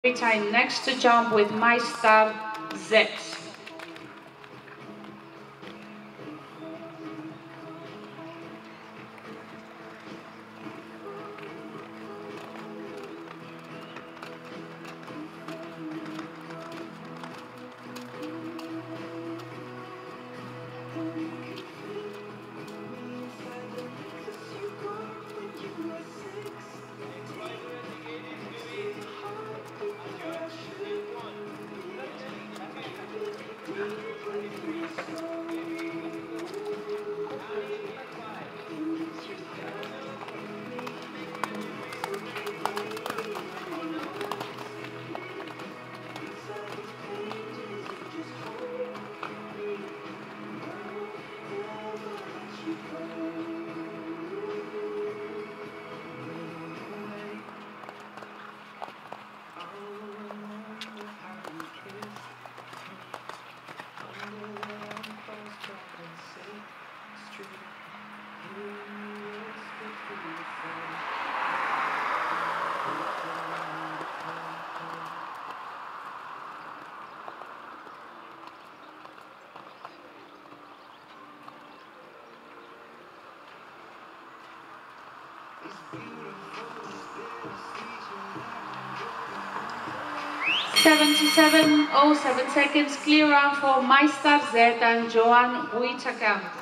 Time next to jump with My Star Z. 77.07 seconds, clear run for My Star Z and Joan Whittaker.